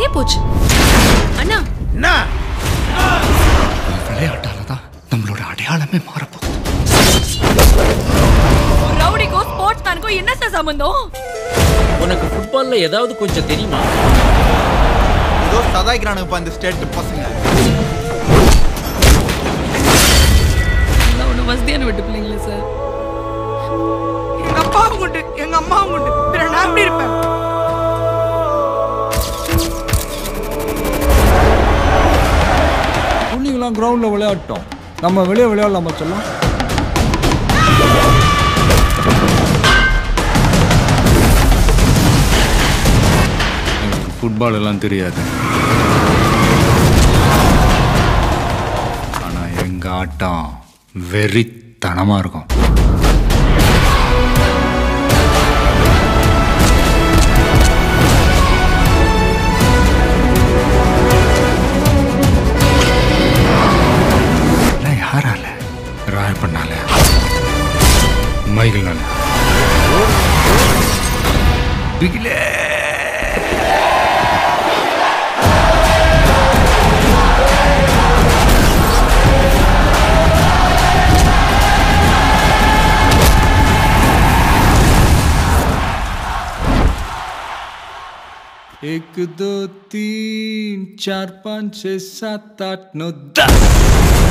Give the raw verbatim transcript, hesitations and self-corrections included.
சரியா போச்சு அண்ணா. என்ன விளையாட்டால தான் நம்மளோட அடையாளமே மாறப்போகுது. ரவுடிக்கோ ஸ்போர்ட்ஸ் மேனுக்கோ என்ன சார் சம்பந்தம்? உனக்கு ஃபுட்பால்ல ஏதாவது கொஞ்சம் தெரியுமா? ஏதோ சதாய்க்கிறானுங்கப்பா இந்த ஸ்டேட் பசங்க. நான் ஒன்றும் வசதியான விட்டு பிள்ளைங்களே சார். எங்க அப்பாவும் உண்டு, எங்க அம்மாவும் உண்டு, பிற நான் எப்படி இருப்பேன்? பொண்ணுங்களாம் கிரவுண்ட்ல விளையாட்டோம், நம்ம வெளியே விளையாடலாமா சொல்லலாம்? எனக்கு ஃபுட்பால் எல்லாம் தெரியாது, ஆனா எங்க ஆட்டம் வெறித்தனமா இருக்கும். யாரால? ராயப்பண்ணால, மைகிள்னால. பிகிலே एक दो तीन चार पाँच छः सात आठ नौ दस